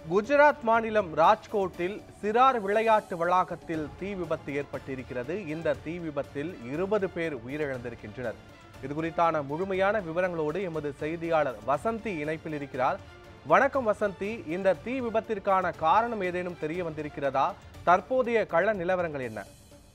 குஜராத் மாநிலம் ராஜ்கோட்டில் சிறார் விளையாட்டு வளாகத்தில் தீ விபத்து ஏற்பட்டிருக்கிறது. இந்த தீ விபத்தில் 20 பேர் உயிரிழந்திருக்கின்றனர். இது குறித்தான முழுமையான விவரங்களோடு எமது செய்தியாளர் வசந்தி இணைப்பில் இருக்கிறார். வணக்கம் வசந்தி, இந்த தீ விபத்திற்கான காரணம் ஏதேனும் தெரிய வந்திருக்கிறதா? தற்போதைய கள நிலவரங்கள் என்ன?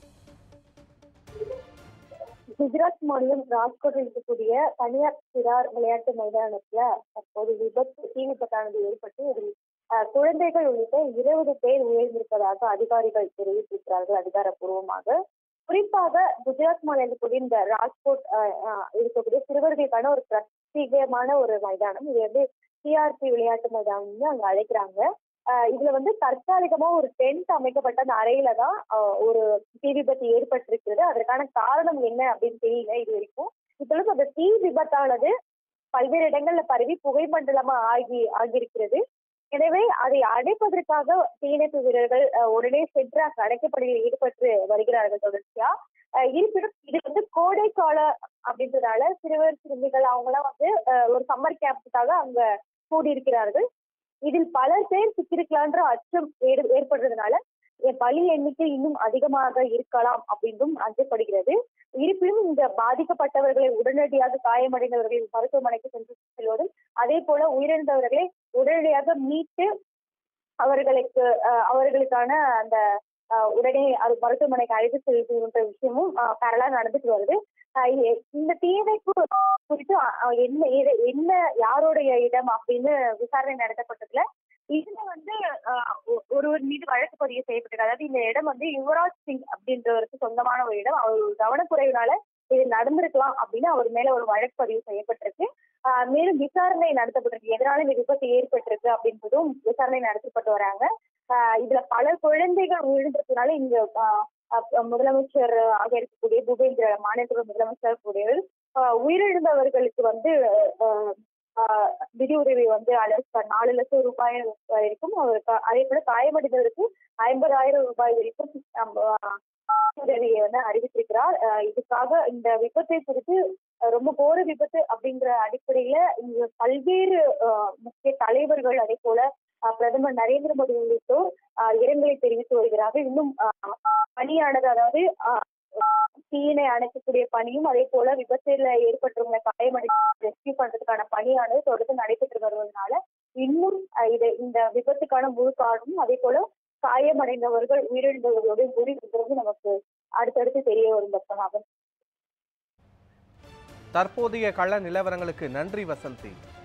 குஜராத் மாநிலம் ராஜ்கோட்டில் இருக்கக்கூடிய தனியார் சிறார் விளையாட்டு மைதானத்துல தற்போது தீ விபத்தானது ஏற்பட்டு இதில் குழந்தைகள் உள்ளிட்ட 20 பேர் உயிரிழந்திருப்பதாக அதிகாரிகள் தெரிவித்திருக்கிறார்கள் அதிகாரப்பூர்வமாக. குறிப்பாக குஜராத் மாநிலத்தில் இந்த ராஜ்கோட் இருக்கக்கூடிய சிறுவர்களுக்கான ஒரு பிரத்யேகமான ஒரு மைதானம். இது வந்து சிஆர்பி விளையாட்டு மைதானம் அங்க அழைக்கிறாங்க. இதுல தற்காலிகமா ஒரு டென்ட் அமைக்கப்பட்ட அந்த அறையில தான் ஒரு தீ விபத்து ஏற்பட்டிருக்கிறது. அதற்கான காரணம் என்ன அப்படின்னு தெரியல இது வரைக்கும். இப்பொழுது அந்த தீ விபத்தானது பல்வேறு இடங்கள்ல பரவி புகைமண்டலமா ஆகியிருக்கிறது. எனவே அதை அடைப்பதற்காக தீயணைப்பு வீரர்கள் உடனே சென்று அங்கு அடைக்கப்பணியில் ஈடுபட்டு வருகிறார்கள் தொடர்ச்சியா. இருப்பினும் இது கோடை கால அப்படின்றதால சிறுவர் சிறுமிகள் அவங்களாம் ஒரு சம்மர் கேம்புக்காக அங்க கூடியிருக்கிறார்கள். இதில் பல பேர் சிக்கியிருக்கலான்ற அச்சம் ஏற்படுறதுனால பலி எண்ணிக்கை இன்னும் அதிகமாக இருக்கலாம் அப்படின்றும் அஞ்சப்படுகிறது. இருப்பினும் இந்த பாதிக்கப்பட்டவர்களை உடனடியாக காயமடைந்தவர்களை மருத்துவமனைக்கு சென்று செல்வதும், அதே போல உயிரிழந்தவர்களை உடனடியாக மீட்டு அவர்களுக்கான அந்த உடனே அது மருத்துவமனைக்கு அழைத்து செல்கின்ற விஷயமும் பரவலா நடந்துட்டு வருது. இந்த தீயணைப்பு குறித்து என்ன யாருடைய இடம் அப்படின்னு விசாரணை நடத்தப்பட்டதுல இதுல ஒருவர் மீது வழக்கு பதிவு செய்யப்பட்டது. அதாவது இந்த இடம் யுவராஜ் சிங் அப்படின்றவருக்கு சொந்தமான ஒரு இடம். அவர் கவனக்குறைவினால இது நடந்திருக்கலாம் அப்படின்னு அவர் மேல ஒரு வழக்கு பதிவு செய்யப்பட்டிருக்கு. மேலும் விசாரணை நடத்தப்பட்டிருக்கு. எதனால இந்த விபத்து ஏற்பட்டிருக்கு அப்படின்றதும் விசாரணை நடத்தப்பட்டு வராங்க. இதுல பல குழந்தைகள் உயிரிழந்ததுனால இங்க முதலமைச்சர் ஆக இருக்கக்கூடிய பூபேந்திர மாநில முதலமைச்சர் கூடியவர் உயிரிழந்தவர்களுக்கு நிதி உதவி 4 லட்சம் ரூபாய் வரைக்கும், அவருக்கு அதே போல காயமடைந்தவருக்கு 50,000 ரூபாய் வரைக்கும் உதவியை அறிவித்திருக்கிறார். இதுக்காக இந்த விபத்தை குறித்து ரொம்ப கோர விபத்து அப்படிங்கிற அடிப்படையில இங்க பல்வேறு முக்கிய தலைவர்கள், அதே போல பிரதமர் நரேந்திர மோடி உள்ளிட்டோர் இரங்கலை தெரிவித்து வருகிறார்கள். இன்னும் பணியானது, அதாவது தீயினை அணைக்கக்கூடிய பணியும், அதே போல விபத்துல ஏற்பட்டவங்களை காயமடைந்து ரெஸ்கியூ பண்றதுக்கான பணியானது தொடர்ந்து நடைபெற்று வருவதனால இன்னும் இந்த விபத்துக்கான முழு காரணமும், அதே போல காயமடைந்தவர்கள் உயிரிழந்தவர்களோடு முடிவு நமக்கு அடுத்தடுத்து தெரிய வரும். பத்மநாபன், தற்போதைய கள நிலவரங்களுக்கு நன்றி வசந்தி.